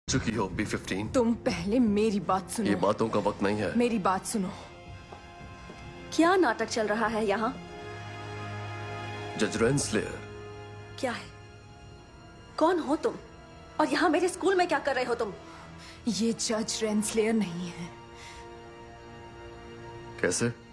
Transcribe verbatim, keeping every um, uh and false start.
चुकी हो B fifteen. तुम पहले मेरी बात सुनो। ये बातों का वक्त नहीं है। मेरी बात सुनो। क्या नाटक चल रहा है यहाँ? जज रेंसलेयर। क्या है? कौन हो तुम? और यहाँ मेरे स्कूल में क्या कर रहे हो तुम? ये जज रेंसलेयर नहीं है। कैसे?